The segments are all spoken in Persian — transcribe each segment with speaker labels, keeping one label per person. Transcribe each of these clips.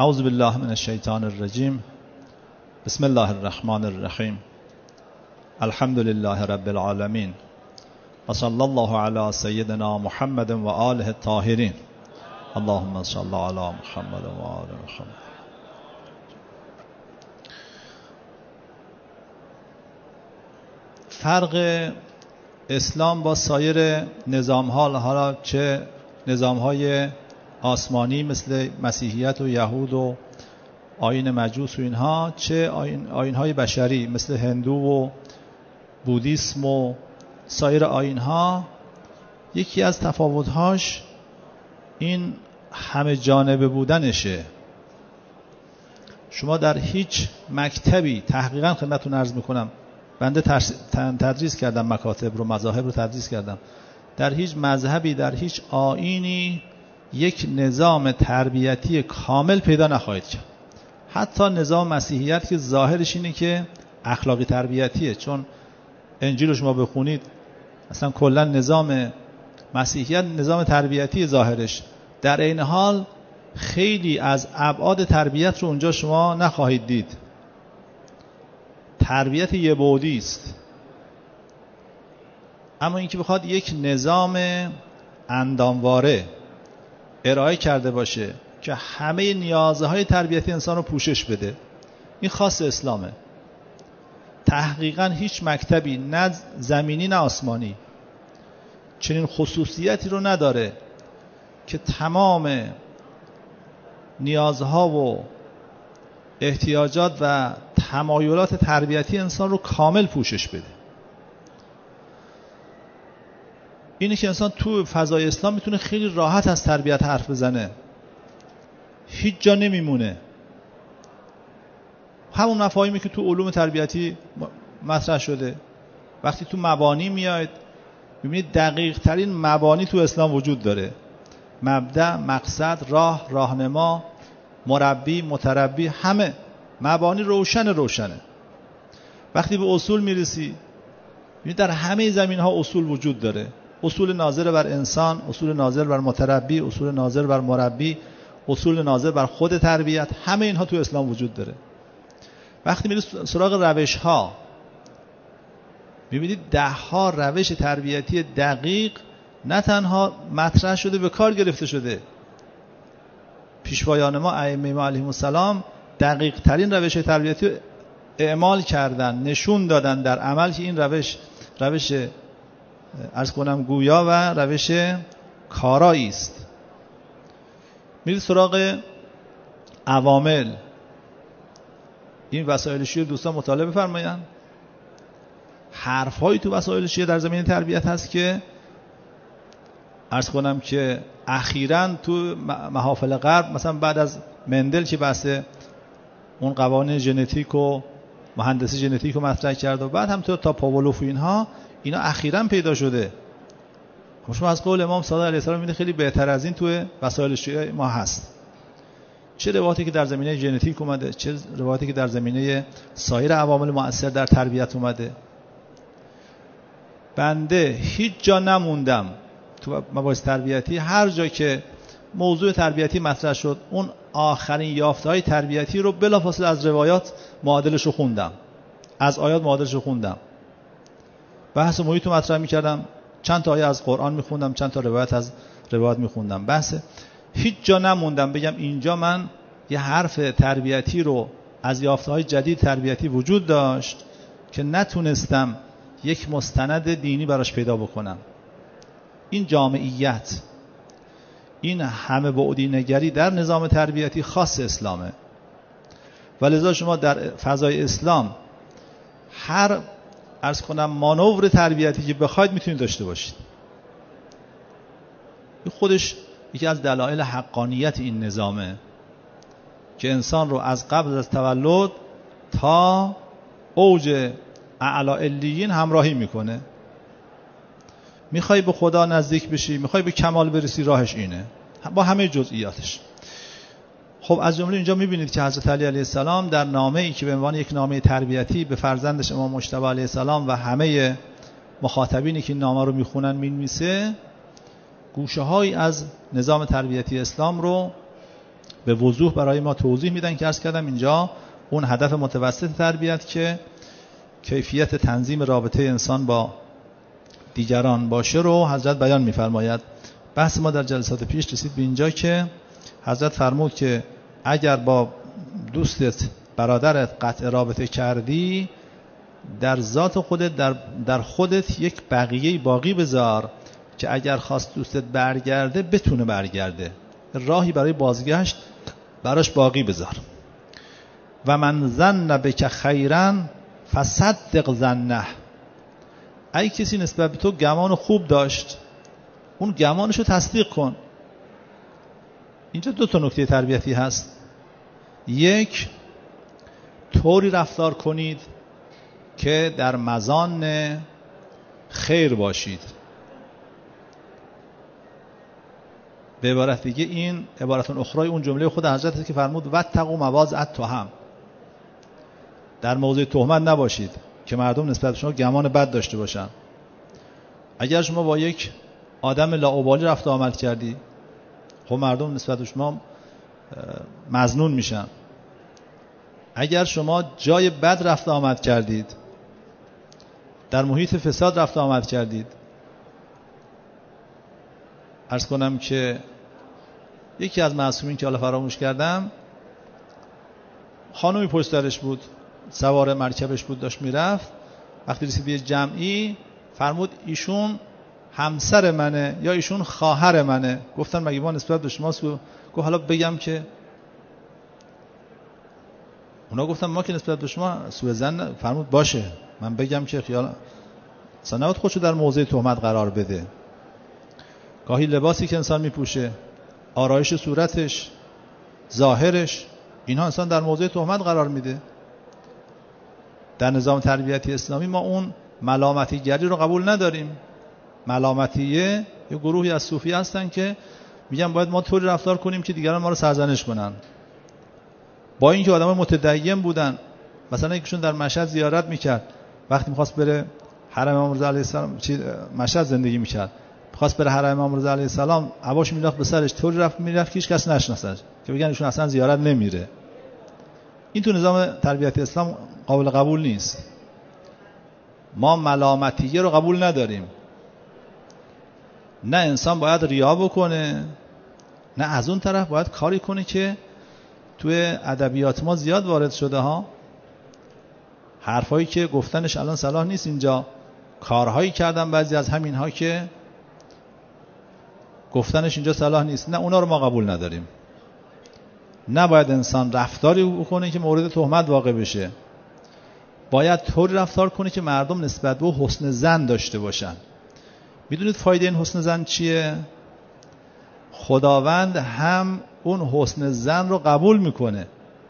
Speaker 1: اعوذ بالله من الشیطان الرجیم. بسم الله الرحمن الرحیم. الحمد لله رب العالمین و صلی الله علی سیدنا محمد و آله الطاهرین. اللهم صل علی محمد و آل محمد. فرق اسلام با سایر نظام‌ها، حالا چه نظام‌های آسمانی مثل مسیحیت و یهود و آیین مجوس و اینها، چه آیین‌های بشری مثل هندو و بودیسم و سایر آیین‌ها، یکی از تفاوت‌هاش این همه جانبه بودنشه. شما در هیچ مکتبی، تحقیقاً خدمتتون عرض میکنم، بنده تدریس کردم، مکاتب رو، مذاهب رو تدریس کردم، در هیچ مذهبی، در هیچ آیینی یک نظام تربیتی کامل پیدا نخواهید کرد. حتی نظام مسیحیت که ظاهرش اینه که اخلاقی تربیتیه، چون انجیل رو شما بخونید اصلا کلا نظام مسیحیت نظام تربیتی ظاهرش، در این حال خیلی از ابعاد تربیت رو اونجا شما نخواهید دید. تربیت یه بعدی است. اما اینکه بخواد یک نظام اندامواره ارائه کرده باشه که همه نیازهای تربیتی انسان رو پوشش بده، این خاص اسلامه. تحقیقاً هیچ مکتبی، نه زمینی نه آسمانی، چنین خصوصیتی رو نداره که تمام نیازها و احتیاجات و تمایلات تربیتی انسان رو کامل پوشش بده. اینه که انسان تو فضای اسلام میتونه خیلی راحت از تربیت حرف بزنه، هیچ جا نمیمونه. همون مفاهیمی که تو علوم تربیتی مطرح شده، وقتی تو مبانی میاید میبینید دقیق ترین مبانی تو اسلام وجود داره: مبدأ، مقصد، راه، راهنما، مربی، متربی، همه مبانی روشنه. وقتی به اصول میرسی میبینید در همه زمین ها اصول وجود داره: اصول ناظر بر انسان، اصول ناظر بر متربی، اصول ناظر بر مربی، اصول ناظر بر خود تربیت، همه اینها تو اسلام وجود داره. وقتی میرید سراغ روش ها میبینید 10 ها روش تربیتی دقیق نه تنها مطرح شده، به کار گرفته شده. پیشوایان ما، ائمه ما علیهم السلام، دقیق ترین روش تربیتی اعمال کردن، نشون دادن در عمل که این روش عرض کنم گویا و روش کارایی است. میرید سراغ عوامل. این وسایل شیعه دوستان مطالعه بفرمایید. حرف‌هایی تو وسایل شیعه در زمینه تربیت هست که عرض کنم که اخیراً تو محافل غرب، مثلا بعد از مندل که بحث اون قوانین ژنتیک و مهندسی ژنتیک رو مطرح کرد و بعد همینطور تا پاولوف و اینا اخیراً پیدا شده. شما از قول امام صادق علیه السلام می‌بینید خیلی بهتر از این تو وسایل شیعه ما هست. چه روایتی که در زمینه ژنتیک اومده، چه روایتی که در زمینه سایر عوامل مؤثر در تربیت اومده. بنده هیچ جا نموندم تو مباحث تربیتی، هر جا که موضوع تربیتی مطرح شد اون آخرین یافته‌های تربیتی رو بلافاصله از روایات معادلش رو خوندم، از آیات معادلش رو خوندم، بحث محیط رو مطرح می‌کردم، چند تا آیه از قرآن می‌خوندم، چند تا روایت از روایات می‌خوندم. بحث هیچ جا نموندم بگم اینجا من یه حرف تربیتی رو از یافته‌های جدید تربیتی وجود داشت که نتونستم یک مستند دینی براش پیدا بکنم. این جامعیت، این همه بعدی نگری در نظام تربیتی خاص اسلامه. ولذا شما در فضای اسلام هر عرض کنم مانور تربیتی که بخواید میتونید داشته باشید. این خودش یکی از دلایل حقانیت این نظامه که انسان رو از قبل از تولد تا اوج اعلی علیین همراهی میکنه. میخوای به خدا نزدیک بشی، میخوای به کمال برسی، راهش اینه با همه جزئیاتش. خب از جمله اینجا میبینید که حضرت علی علیه السلام در نامه‌ای که به عنوان یک نامه تربیتی به فرزندش امام مجتبی علیه السلام و همه مخاطبینی که این نامه رو میخونن مینویسه، گوشه‌هایی از نظام تربیتی اسلام رو به وضوح برای ما توضیح میدن که عرض کردم اینجا اون هدف متوسط تربیت که کیفیت تنظیم رابطه انسان با دیگران باشه رو حضرت بیان میفرماید. بحث ما در جلسات پیش رسید به اینجا که حضرت فرمود که اگر با دوستت برادرت قطع رابطه کردی، در ذات خودت در خودت یک بقیه باقی بذار که اگر خواست دوستت برگرده بتونه برگرده، راهی برای بازگشت براش باقی بذار. و من ظن بک خیرا فصدق ظنه، اگه کسی نسبت به تو گمان خوب داشت، اون گمانشو تصدیق کن. اینجا دو تا نکته تربیتی هست. یک، طوری رفتار کنید که در مزان خیر باشید. به عبارت دیگه این عبارتون اخرای اون جمله خود حضرت که فرمود واتقوا مواضع التهم، در موضع تهمت نباشید که مردم نسبت به شما گمان بد داشته باشن. اگر شما با یک آدم لاابالی رفت آمد کردی، خب مردم نسبت به شما مظنون میشن. اگر شما جای بد رفت آمد کردید، در محیط فساد رفت آمد کردید، عرض کنم که یکی از معصومین که حالا فراموش کردم، خانومی پشت درش بود، سوار مرکبش بود، داشت میرفت. وقتی رسید به جمعی فرمود ایشون همسر منه یا ایشون خواهر منه. گفتن مگه ما نسبت به شما گفت حالا بگم که، اونا گفتن ما که نسبت به شما سوء ظن، فرمود باشه من بگم که خیال سنوات خودشو در موضع تهمت قرار بده. گاهی لباسی که انسان میپوشه، آرایش صورتش، ظاهرش، اینها انسان در موضع تهمت قرار میده. در نظام تربیتی اسلامی ما اون ملامتیگری رو قبول نداریم. ملامتیه یه گروهی از صوفی هستن که میگن باید ما طوری رفتار کنیم که دیگران ما رو سرزنش کنن. با اینکه آدمای متدین بودن، مثلا یکیشون در مشهد زیارت میکرد، وقتی میخواست بره حرم امام رضا علیه السلام، مشهد زندگی میکرد، میخواست بره حرم امام رضا علیه السلام، عباش مینداخت به سرش، طوری رفت میرفت که هیچ کس نشناسه، که بگن ایشون اصلا زیارت نمیره. این تو نظام تربیت اسلام قابل قبول نیست. ما ملامتیه رو قبول نداریم. نه انسان باید ریا بکنه، نه از اون طرف باید کاری کنه که توی ادبیات ما زیاد وارد شده ها، حرفایی که گفتنش الان صلاح نیست اینجا، کارهایی کردن بعضی از همین ها که گفتنش اینجا صلاح نیست. نه، اونا رو ما قبول نداریم. نباید انسان رفتاری بکنه که مورد تهمت واقع بشه. باید طوری رفتار کنه که مردم نسبت به حسن ظن داشته باشن. میدونید فایده این حسن ظن چیه؟ خداوند هم اون حسن ظن رو قبول میکنه.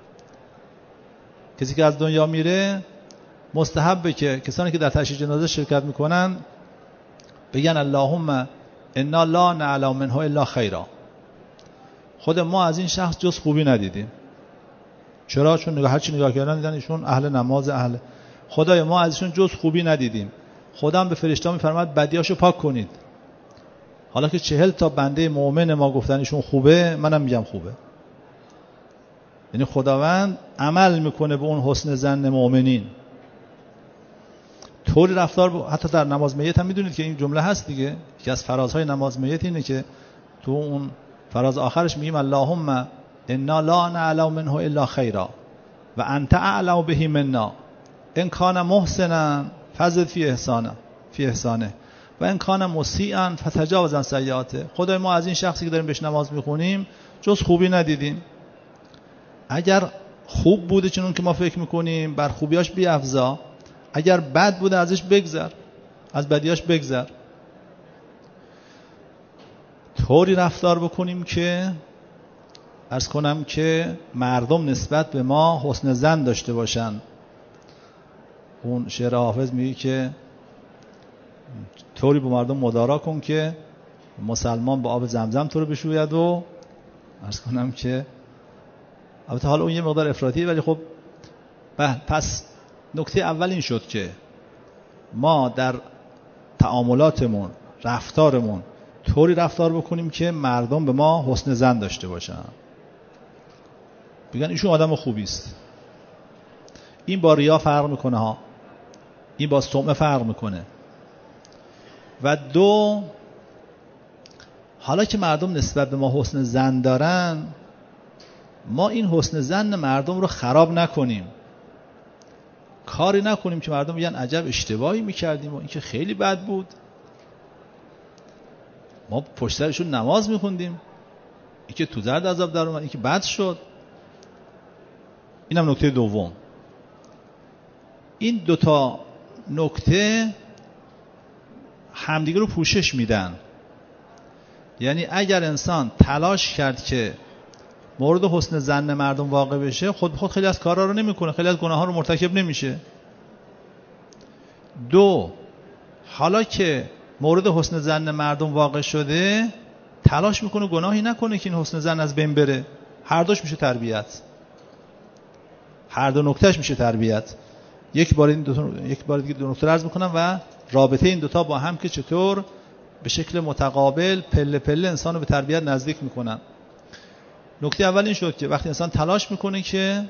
Speaker 1: کسی که از دنیا میره مستحبه که کسانی که در تشییع جنازه شرکت میکنن بگن اللهم انا لا نعلم منه الا خیرا. خود ما از این شخص جز خوبی ندیدیم. چرا؟ چون هر چی نگاه کردن دیدن ایشون اهل نماز، اهل خدای ما از ایشون جز خوبی ندیدیم. خدا هم به فرشته‌ها میفرماد بدیاشو پاک کنید. حالا که 40 تا بنده مؤمن ما گفتن ایشون خوبه، منم میگم خوبه. یعنی خداوند عمل میکنه به اون حسن ظن مؤمنین. طوری رفتار حتی در نماز میت هم میدونید که این جمله هست دیگه. یکی از فرازهای نماز میت اینه که تو اون فراز آخرش میگیم اللهم انا لا نعلم منه الا خیرا و انت اعلم به منا ان کان محسنا فزد فی احسانه و ان کان مسیئا فتجاوز عن سیئاته. خدای ما از این شخصی که داریم بهش نماز میخونیم جز خوبی ندیدیم. اگر خوب بوده چنون که ما فکر میکنیم بر خوبیاش بیافزا، اگر بد بوده ازش بگذر، از بدیاش بگذر. طوری رفتار بکنیم که عرض کنم که مردم نسبت به ما حسن ظن داشته باشن. اون شعر حافظ میگه که طوری با مردم مدارا کن که مسلمان با آب زمزم تو رو بشوید و عرض کنم که البته حالا اون یه مقدار افراطیه، ولی خب پس نکته اول این شد که ما در تعاملاتمون، رفتارمون طوری رفتار بکنیم که مردم به ما حسن ظن داشته باشن. بگن ایشون آدم خوبی است. این با ریا فرق میکنه ها، این با سمعه فرق میکنه. و دو، حالا که مردم نسبت به ما حسن ظن دارن، ما این حسن ظن مردم رو خراب نکنیم، کاری نکنیم که مردم بگن عجب اشتباهی میکردیم و این که خیلی بد بود، ما پشت سرشون نماز میخوندیم، این که تو زرد عذاب در اومد، این که بد شد. اینم نکته دوم. این دوتا نکته همدیگه رو پوشش میدن. یعنی اگر انسان تلاش کرد که مورد حسن ظن مردم واقع بشه، خود به خود خیلی از کارها رو نمیکنه، خیلی از گناه‌ها رو مرتکب نمیشه. دو، حالا که مورد حسن ظن مردم واقع شده، تلاش میکنه گناهی نکنه که این حسن ظن از بین بره. هر دوش میشه تربیت، هر دو نکتهش میشه تربیت. یک بار دیگه دو نکته عرض میکنم و رابطه این دوتا با هم که چطور به شکل متقابل پله پله انسان رو به تربیت نزدیک میکنن. نکته اول این شد که وقتی انسان تلاش میکنه که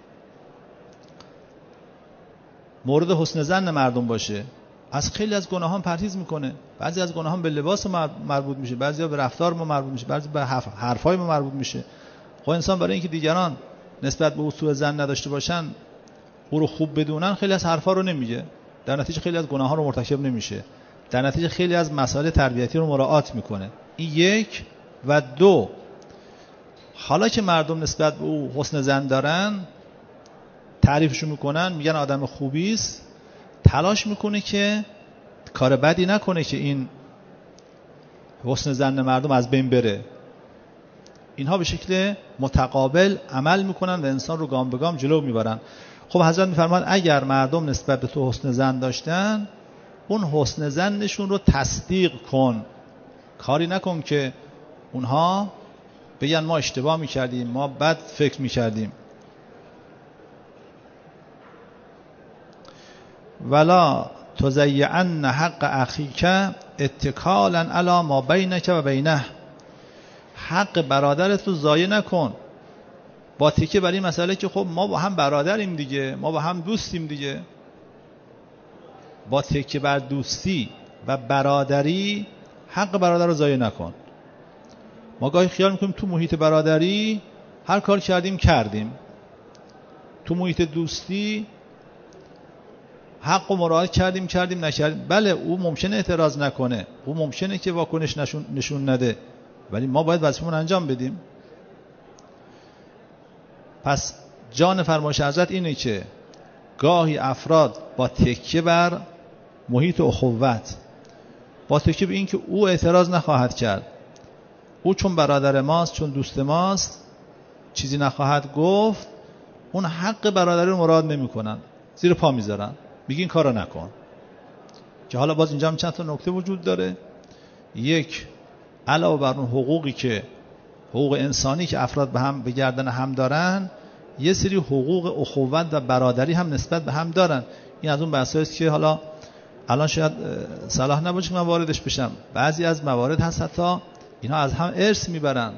Speaker 1: مورد حسن ظن مردم باشه، از خیلی از گناهان پرهیز میکنه. بعضی از گناهان به لباس مربوط میشه، بعضی به رفتار ما مربوط میشه، بعضی به حرفای ما مربوط میشه. خب انسان برای اینکه دیگران نسبت به او سوء ظن نداشته باشن، او رو خوب بدونن، خیلی از حرفا رو نمیگه، در نتیجه خیلی از گناهان رو مرتکب نمیشه، در نتیجه خیلی از مسائل تربیتی رو مراعات میکنه. این یک. و دو، حالا که مردم نسبت به او حسن ظن دارن، تعریفشون میکنن، میگن آدم خوبی است، تلاش میکنه که کار بدی نکنه که این حسن ظن مردم از بین بره. اینها به شکل متقابل عمل میکنن و انسان رو گام به گام جلو میبرن. خب حضرت میفرمان اگر مردم نسبت به تو حسن ظن داشتن، اون حسن ظنشون رو تصدیق کن، کاری نکن که اونها بگن ما اشتباه میکردیم، ما بد فکر میکردیم. ولا تضیعن حق اخیک اتکالا علی ما بینک و بینه، حق برادرت رو ضایع نکن با تکیه بر این مسئله که خب ما با هم برادریم دیگه، ما با هم دوستیم دیگه. با تکیه بر دوستی و برادری حق برادر رو ضایع نکن. ما گاهی خیال میکنیم تو محیط برادری هر کار کردیم، تو محیط دوستی حق و مراعات کردیم نکردیم. بله او ممکنه اعتراض نکنه، او ممکنه که واکنش نشون نده، ولی ما باید وظیفه‌مون انجام بدیم. پس جان فرمایش حضرت اینه که گاهی افراد با تکیه بر محیط اخوت، با تکیه به این که او اعتراض نخواهد کرد، او چون برادر ماست، چون دوست ماست، چیزی نخواهد گفت، اون حق برادری رو مراعات نمی‌کنن، زیر پا میذارن، میگین کارو نکن. که حالا باز اینجا هم چند تا نکته وجود داره. یک، علاوه بر اون حقوقی که حقوق انسانی که افراد به هم به گردن هم دارن، یه سری حقوق اخوت و برادری هم نسبت به هم دارن. این از اون بحثایی است که حالا الان شاید صلاح نباشه که من واردش بشم. بعضی از موارد هست حتی اینا از هم ارث میبرن.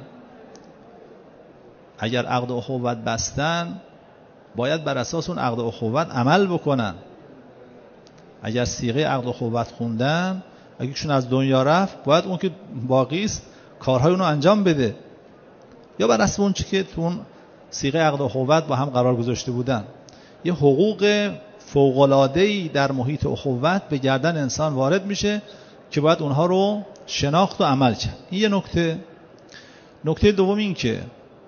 Speaker 1: اگر عقد اخوت بستن، باید بر اساس اون عقد اخوت عمل بکنن. اگر صیغه عقد اخوت خوندن، اگه ایشون از دنیا رفت، باید اون که باقی است کارهای اونو انجام بده، یا بر اساس اون چیزی که تو اون صیغه عقد اخوت با هم قرار گذاشته بودن. یه حقوق فوق‌العاده‌ای در محیط اخوت به گردن انسان وارد میشه که باید اونها رو شناخت و عمل کرد. این یه نکته. نکته دوم این که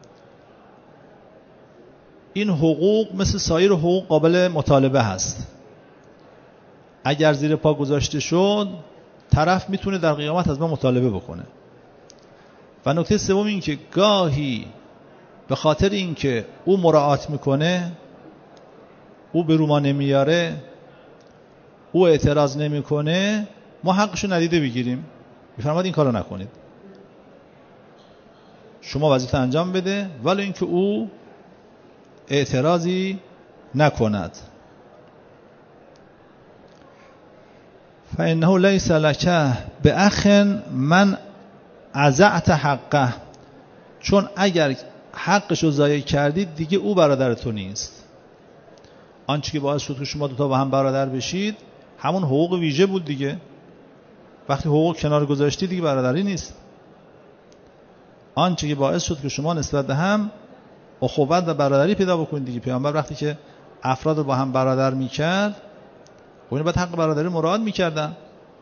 Speaker 1: این حقوق مثل سایر حقوق قابل مطالبه هست. اگر زیر پا گذاشته شد، طرف میتونه در قیامت از ما مطالبه بکنه. و نکته سوم این که گاهی به خاطر این که او مراعات میکنه، او به رو ما نمیاره، او اعتراض نمیکنه، ما حقشو ندیده بگیریم. میفرماد این کارو نکنید، شما وظیفه انجام بده، ولی اینکه او اعتراضی نکند. فإنه ليس لك بأخ من أضعت حقه، چون اگر حقش رو ضایع کردید دیگه او برادر تو نیست. آنچه که باعث شد که شما دوتا با هم برادر بشید همون حقوق ویژه بود دیگه. وقتی حقوق کنار گذاشتی دیگه برادری نیست. آنچه که باعث شد که شما نسبت به هم اخوت و برادری پیدا بکنید دیگه. پیامبر وقتی که افراد رو با هم برادر میکرد خب اینا باید حق برادری مراعات میکردن،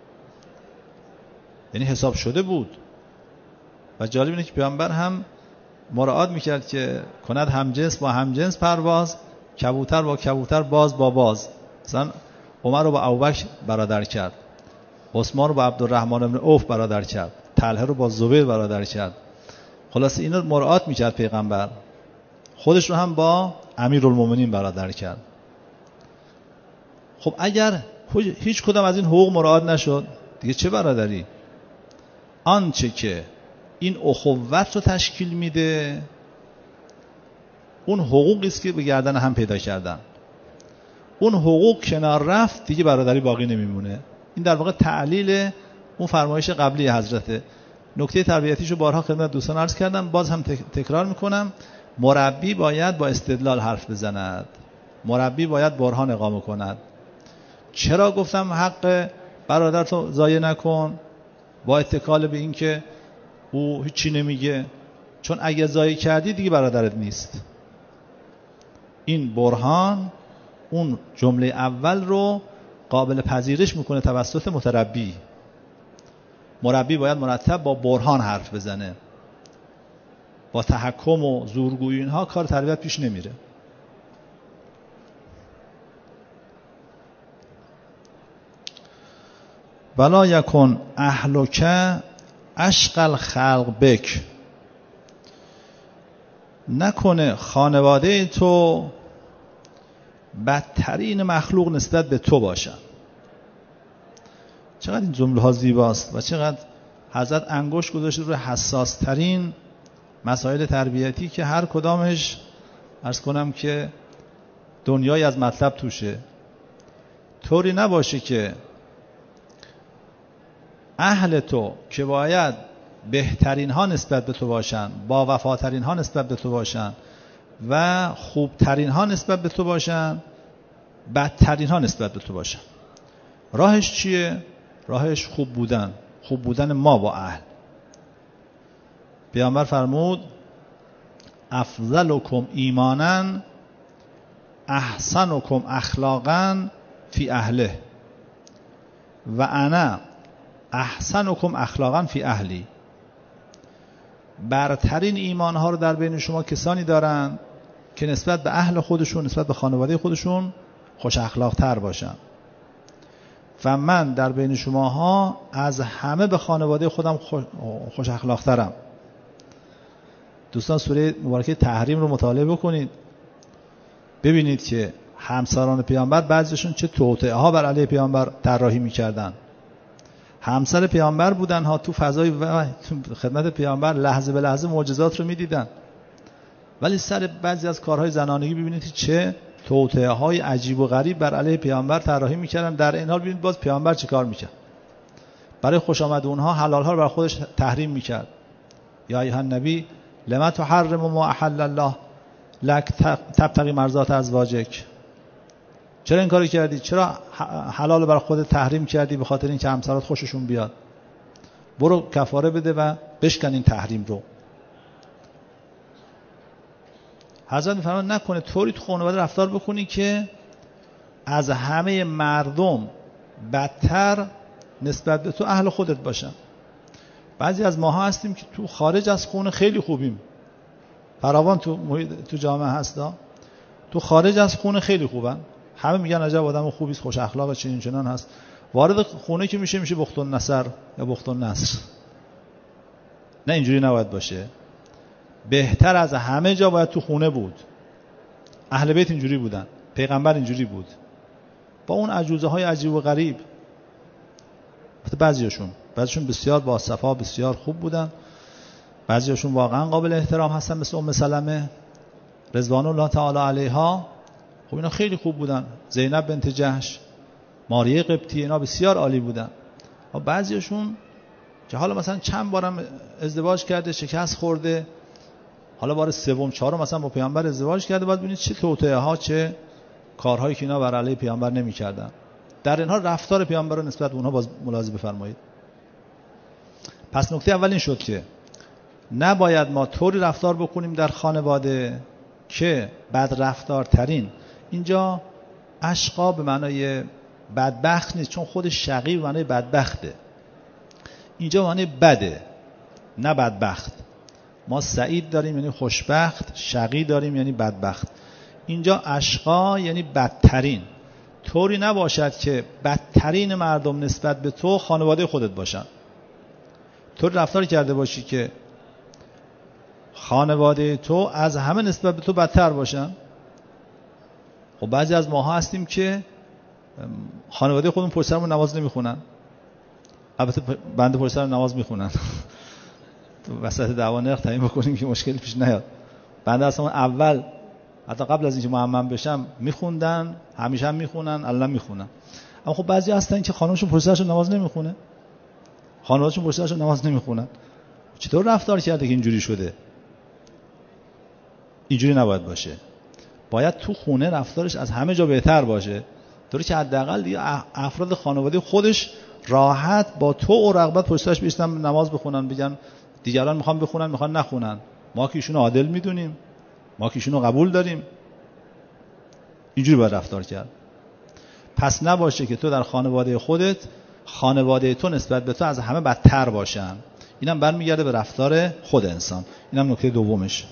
Speaker 1: یعنی حساب شده بود. و جالب اینه که پیامبر هم مراعات میکرد که کند همجنس با همجنس پرواز، کبوتر با کبوتر باز با باز. مثلا عمر رو با ابوبکر برادر کرد، عثمان رو با عبدالرحمن بن عوف برادر کرد، طلحه رو با زبیر برادر کرد. خلاصه اینا مراعات میکرد پیغمبر. خودش رو هم با امیرالمومنین برادر کرد. خب اگر هیچ کدام از این حقوق مراعات نشد دیگه چه برادری؟ آنچه که این اخوت رو تشکیل میده اون حقوقی است که به گردن هم پیدا کردن. اون حقوق کنار رفت دیگه برادری باقی نمیمونه. این در واقع تعلیل اون فرمایش قبلی حضرته. نکته تربیتیشو بارها خدمت دوستان عرض کردم، باز هم تکرار میکنم. مربی باید با استدلال حرف بزند، مربی باید برهان اقامه کند. چرا گفتم حق برادرتو ضایع نکن؟ با اتکال به این که او هیچی نمیگه، چون اگه ضایع کردی دیگه برادرت نیست. این برهان اون جمله اول رو قابل پذیرش میکنه توسط متربی. مربی باید مرتب با برهان حرف بزنه. با تحکم و زورگویی اینها کار تربیت پیش نمیره. ولا یکن اهلک اشقل خلق بک، نکنه خانواده تو بدترین مخلوق نسبت به تو باشن. چقدر این جمله ها زیباست و چقدر حضرت انگشت گذاشته روی حساس ترین مسائل تربیتی که هر کدامش عرض کنم که دنیای از مطلب توشه. طوری نباشه که اهل تو که باید بهترین ها نسبت به تو باشن، با وفاترین ها نسبت به تو باشن و خوبترین ها نسبت به تو باشن، بدترین ها نسبت به تو باشن. راهش چیه؟ راهش خوب بودن، خوب بودن ما با اهل. پیامبر فرمود افضلکم ایمانا احسنکم اخلاقا فی اهله و انا احسنکم اخلاقا فی اهلی. برترین ایمان ها رو در بین شما کسانی دارن که نسبت به اهل خودشون، نسبت به خانواده خودشون خوش اخلاق تر باشن و من در بین شماها از همه به خانواده خودم خوش اخلاق ترم. دوستان سوره مبارکه تحریم رو مطالعه بکنید، ببینید که همسران پیامبر بعضیشون چه توطئه ها بر علیه پیامبر طراحی میکردن. همسر پیامبر بودن ها، تو فضای خدمت پیامبر لحظه به لحظه معجزات رو میدیدن، ولی سر بعضی از کارهای زنانگی ببینید چه توطئه های عجیب و غریب بر علیه پیامبر طراحی میکردن. در این حال ببینید باز پیامبر چه کار میکرد؟ برای خوش آمد اونها حلال ها رو بر خودش تحریم میکرد. یا ایها النبی لما تحرم ما احل الله لک تبتغی مرضات ازواجک. چرا این کارو کردی؟ چرا حلال بر خودت تحریم کردی؟ به خاطر اینکه همسرات خوششون بیاد. برو کفاره بده و بشکن این تحریم رو. حضرت میفرماید نکنه طوری تو خانواده رفتار بکنی که از همه مردم بدتر نسبت به تو اهل خودت باشن. بعضی از ماها هستیم که تو خارج از خونه خیلی خوبیم، فراوان تو جامعه هستا، تو خارج از خونه خیلی خوبن، همه میگن عجب آدم خوبی است، خوش اخلاق، چنین چنان هست. وارد خونه که میشه بخت النصر یا بخت النصر. نه، اینجوری نباید باشه. بهتر از همه جا باید تو خونه بود. اهل بیت اینجوری بودن، پیغمبر اینجوری بود، با اون عجوزه های عجیب و غریب. بعضیشون بسیار با صفا، بسیار خوب بودن، بعضیشون واقعا قابل احترام هستن، مثل ام سلمه رضوان الله تعالی علیها. خب اینا خیلی خوب بودن. زینب بنت جحش، ماریه قبطی، اینا بسیار عالی بودن. و بعضیشون که حالا مثلا چند بارم ازدواج کرده، شکست خورده، حالا بار سوم چهارم مثلا با پیامبر ازدواج کرده، باید ببینید چه توطئه ها، چه کارهایی که اینا بر علیه پیامبر نمی‌کردن. در این حال رفتار پیامبر رو نسبت به اونها باز ملاحظه بفرمایید. پس نکته اول این شد که نباید ما طوری رفتار بکنیم در خانواده که بد رفتارترین، اینجا اشقا به معنای بدبخت نیست، چون خود شقی به معنای بدبخته، اینجا به معنای بده نه بدبخت. ما سعید داریم یعنی خوشبخت، شقی داریم یعنی بدبخت. اینجا اشقا یعنی بدترین. طوری نباشد که بدترین مردم نسبت به تو خانواده خودت باشن. طوری رفتار کرده باشی که خانواده تو از همه نسبت به تو بدتر باشن. خب بعضی از ماها هستیم که خانواده خودمون پشت سرمون نماز نمیخونن. البته بنده پشت سرم نماز میخونن. تو وسط دعوا نرخ تعیین بکنیم که مشکلی پیش نیاد. بنده اصلا اول حتی قبل از اینکه معمم بشم میخوندن، همیشه هم میخونن، الان میخونن. اما خب بعضی هستن که خانمشون پشت سرشون نماز نمیخونه، خانواده‌شون پشت سرشون نماز نمیخونن. چطور رفتار کرده که اینجوری شده؟ اینجوری نباید باشه. باید تو خونه رفتارش از همه جا بهتر باشه، طوری که حداقل دیگه افراد خانواده خودش راحت با تو و رغبت پشت سرش بیستن نماز بخونن، بگن دیگران میخوان بخونن میخوان نخونن، ما که ایشونو عادل میدونیم، ما که ایشونو قبول داریم. اینجوری باید رفتار کرد. پس نباشه که تو در خانواده خودت، خانواده تو نسبت به تو از همه بدتر باشن. اینم برمیگرده به رفتار خود انسان. اینم نکته دومش.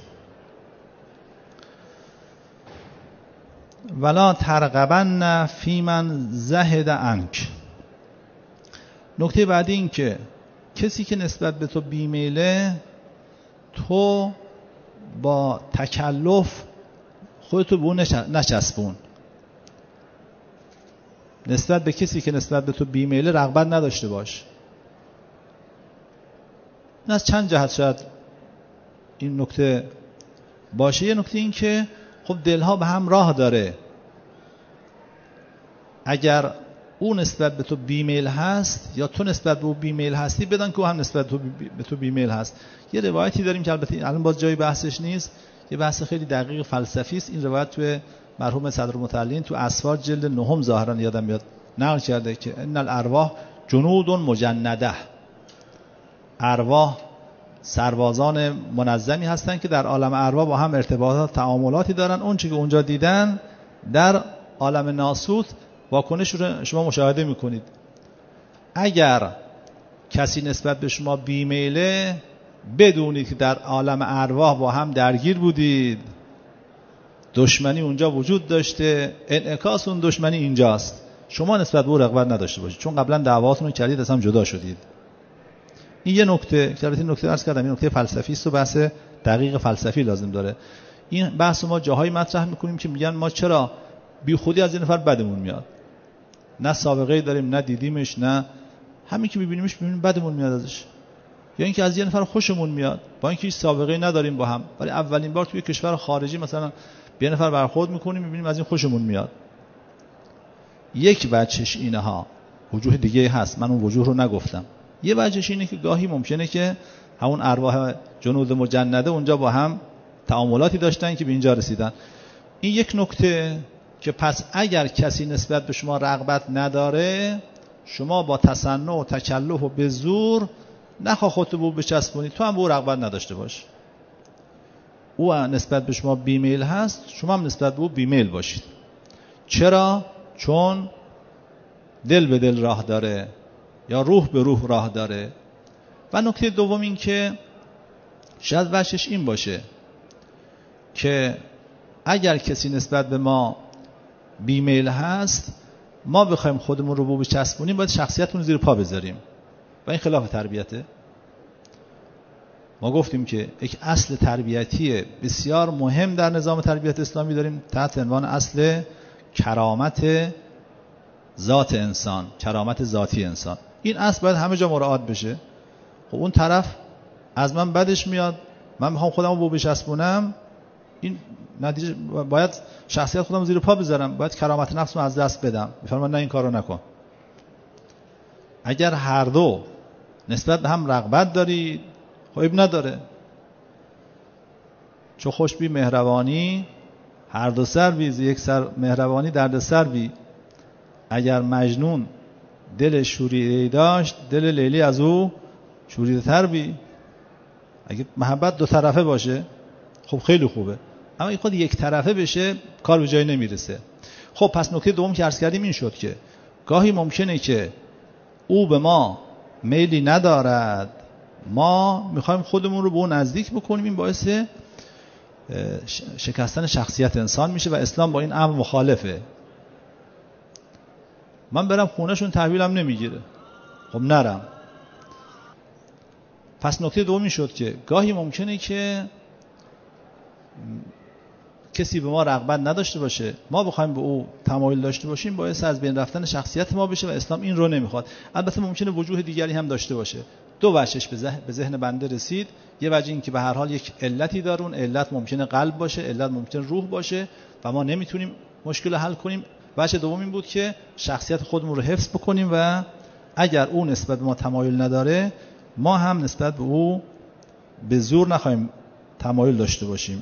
Speaker 1: ولا ترغبن فی من زهد عنک. نکته بعدی این که کسی که نسبت به تو بیمیله، تو با تکلف خودتو به اون نچسبون. نسبت به کسی که نسبت به تو بیمیله رغبت نداشته باش. این از چند جهت شاید این نکته باشه. یه نکته این که خب دلها به هم راه داره. اگر او نسبت به تو بیمیل هست یا تو نسبت به او بیمیل هستی، بدان که او هم نسبت به تو بیمیل هست. یه روایتی داریم که البته الان باز جای بحثش نیست، یه بحث خیلی دقیق فلسفی است. این روایت توی مرحوم صدرالمتعلین تو اسفار جلد 9 ظاهرا یادم میاد نقل کرده که ان الارواح جنود مجنده. ارواح سربازان منظمی هستن که در عالم ارواح با هم ارتباطات، تعاملاتی دارن. اون چیزی که اونجا دیدن در عالم ناسوت واکنش رو شما مشاهده میکنید. اگر کسی نسبت به شما بیمیله، بدونید که در عالم ارواح با هم درگیر بودید، دشمنی اونجا وجود داشته، انعکاس اون دشمنی اینجاست. شما نسبت به او رغبت نداشته باشید، چون قبلا دعواتون رو کردید، از هم جدا شدید. این یه نکته که البته نکته عرض کردم، این نکته فلسفی است و بحث دقیق فلسفی لازم داره. این بحث ما جاهای مطرح میکنیم که میگن ما چرا بی خودی از این نفر بدمون میاد، نه سابقه داریم نه دیدیمش، نه همین که میبینیمش میبینیم بدمون میاد ازش، یا اینکه از یه نفر خوشمون میاد با اینکه هیچ سابقه نداریم با هم، ولی اولین بار توی کشور خارجی مثلا به یه نفر برخورد میکنیم میبینیم از این خوشمون میاد. یک وجهش اینها، وجوه دیگه هست، من اون وجوه رو نگفتم. یه وجهش اینه که گاهی ممکنه که همون ارواح جنود مجنده اونجا با هم تعاملاتی داشتن که به اینجا رسیدن. این یک نکته که پس اگر کسی نسبت به شما رغبت نداره، شما با تصنع و تکلف و به زور نخواه خودتو به او بچسبونید، تو هم به او رغبت نداشته باش. او نسبت به شما بیمیل هست، شما هم نسبت به او بیمیل باشید. چرا؟ چون دل به دل راه داره یا روح به روح راه داره. و نکته دوم این که شاید وجهش این باشه که اگر کسی نسبت به ما بیمیل هست، ما بخوایم خودمون رو بچسبونیم، باید شخصیتمون زیر پا بذاریم و این خلاف تربیته. ما گفتیم که یک اصل تربیتی بسیار مهم در نظام تربیت اسلامی داریم تحت عنوان اصل کرامت ذات انسان، کرامت ذاتی انسان. این اصل باید همه جا مراعات بشه. خب اون طرف از من بدش میاد، من میخوام خودم رو بچسبونم، این نتیجه باید شخصیت خودم زیر پا بذارم، باید کرامت نفسم از دست بدم، میفرمان نه این کارو نکن. اگر هر دو نسبت به هم رغبت دارید، خب عیب نداره. چو خوش بی مهربانی هر دو سر بی، یک سر مهربانی درد سر بی. اگر مجنون دل شوریده داشت، دل لیلی از او شوریده تر بی. اگه محبت دو طرفه باشه خب خیلی خوبه، اما این خود یک طرفه بشه کار به جایی نمیرسه. خب پس نکته دوم که عرض کردیم این شد که گاهی ممکنه که او به ما میلی ندارد، ما میخوایم خودمون رو به اون نزدیک بکنیم، این باعث شکستن شخصیت انسان میشه و اسلام با این امر مخالفه. من برم خونهشون تحویلم نمیگیره، خب نرم. پس نکته دومی شد که گاهی ممکنه که کسی به ما رغبت نداشته باشه، ما بخوایم به او تمایل داشته باشیم، باعث از بین رفتن شخصیت ما بشه و اسلام این رو نمیخواد. البته ممکنه وجوه دیگری هم داشته باشه. دو وجهش به ذهن بنده رسید. یه وجه این که به هر حال یک علتی داره، اون علت ممکنه قلب باشه، علت ممکنه روح باشه و ما نمیتونیم مشکل رو حل کنیم. وجه دوم این بود که شخصیت خودمون رو حفظ بکنیم و اگر اون نسبت به ما تمایل نداره، ما هم نسبت به او به زور نخواهیم تمایل داشته باشیم.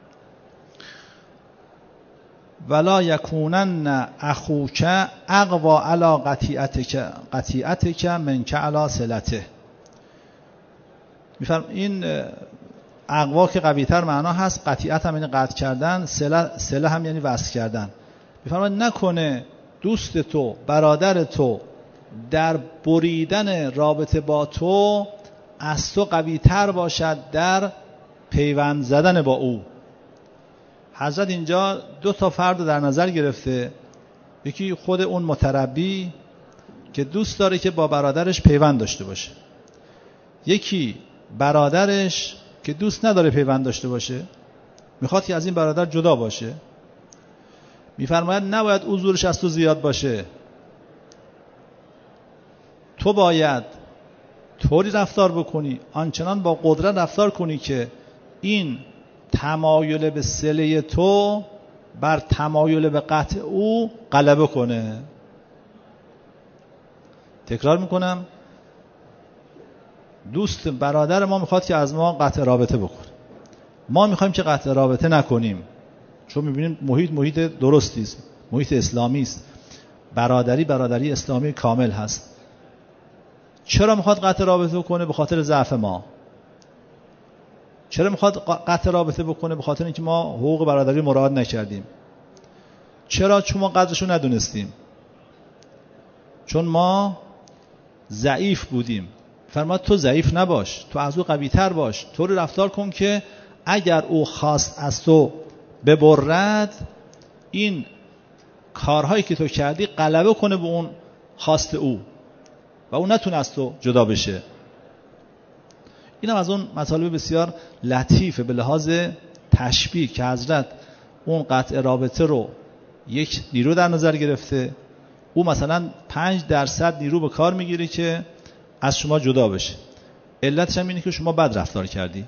Speaker 1: ولا یکونن اخوک اقوا علی قطیعتک منک علی صلته. میفرم این اقوا که قوی‌تر معنا هست، قطیعت هم یعنی قطع کردن، صله هم یعنی وصل کردن. میفرماید نکنه دوست تو، برادر تو در بریدن رابطه با تو از تو قوی‌تر باشد در پیوند زدن با او. حضرت اینجا دو تا فرد در نظر گرفته. یکی خود اون متربی که دوست داره که با برادرش پیوند داشته باشه، یکی برادرش که دوست نداره پیوند داشته باشه، میخواد که از این برادر جدا باشه. میفرماید نباید او زورش از تو زیاد باشه، تو باید طوری رفتار بکنی، آنچنان با قدرت رفتار کنی که این تمایل به صله تو بر تمایل به قطع او غلبه کنه. تکرار میکنم، دوست برادر ما میخواد که از ما قطع رابطه بکنه، ما میخوایم که قطع رابطه نکنیم، چون میبینیم محیط درستی است، محیط اسلامی است، برادری اسلامی کامل هست. چرا میخواد قطع رابطه کنه؟ به خاطر ضعف ما. چرا میخواد قطع رابطه بکنه؟ به خاطر اینکه ما حقوق برادری مراعات نکردیم. چرا؟ چون ما قدرشو ندونستیم، چون ما ضعیف بودیم. فرماد تو ضعیف نباش، تو از او قوی تر باش، طوری رفتار کن که اگر او خواست از تو ببرد، این کارهایی که تو کردی غلبه کنه به اون خواست او و اون نتونه از تو جدا بشه. این هم از اون مطالب بسیار لطیفه به لحاظ تشبیه که حضرت اون قطع رابطه رو یک نیرو در نظر گرفته. او مثلا 5% نیرو به کار میگیره که از شما جدا بشه. علتش هم اینه که شما بد رفتار کردی،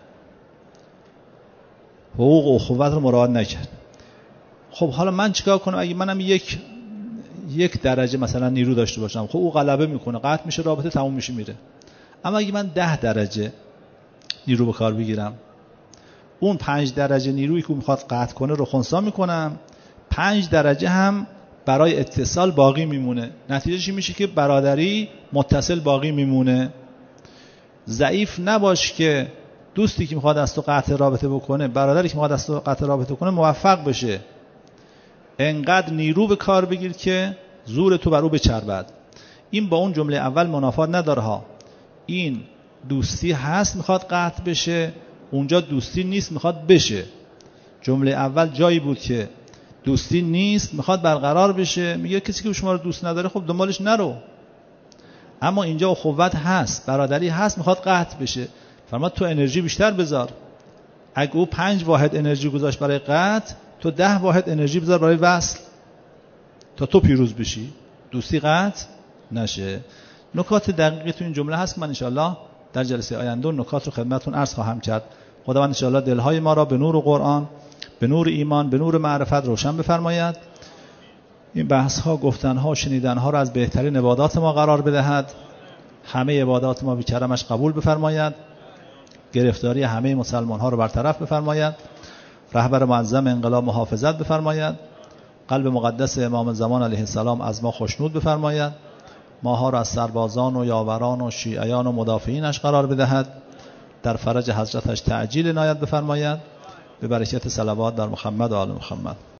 Speaker 1: حقوق و اخوت رو مراعات نکرد. خب حالا من چیکار کنم؟ اگه منم یک درجه مثلا نیرو داشته باشم، خب او غلبه میکنه، قطع میشه، رابطه تموم میشه، میره. اما اگه من 10 درجه نیرو به کار بگیرم، اون 5 درجه نیرویی که میخواد قطع کنه رو خنثی میکنم، 5 درجه هم برای اتصال باقی میمونه. نتیجهش میشه که برادری متصل باقی میمونه. ضعیف نباش که دوستی که میخواد از تو قطع رابطه بکنه، برادری که میخواد از تو قطع رابطه کنه موفق بشه. انقدر نیرو به کار بگیر که زور تو بر او بچربد. این با اون جمله اول منافات نداره ها. این دوستی هست میخواد قطع بشه، اونجا دوستی نیست میخواد بشه. جمله اول جایی بود که دوستی نیست میخواد برقرار بشه، میگه کسی که شما رو دوست نداره خب دنبالش نرو. اما اینجا اخوت هست، برادری هست، میخواد قطع بشه. فرماد تو انرژی بیشتر بذار. اگه او 5 واحد انرژی گذاشت برای قطع، تو 10 واحد انرژی بذار برای وصل تا تو پیروز بشی، دوستی قطع نشه. نکات دقیقی تو این جمله هست که من انشاءالله در جلسه آینده نکات رو خدمتتون عرض خواهم کرد. خداوند انشاءالله دلهای ما را به نور قرآن، به نور ایمان، به نور معرفت روشن بفرماید. این بحث ها، گفتن ها و شنیدن ها را از بهترین عبادات ما قرار بدهد. همه عبادات ما بی کرمش قبول بفرماید. گرفتاری همه مسلمان ها رو برطرف بفرماید. رهبر معظم انقلاب محافظت بفرماید. قلب مقدس امام زمان علیه السلام از ما خوشنود بفرماید. ماها را از سربازان و یاوران و شیعیان و مدافعینش قرار بدهد. در فرج حضرتش تعجیل عنایت بفرماید. به برکت صلوات بر محمد و آل محمد.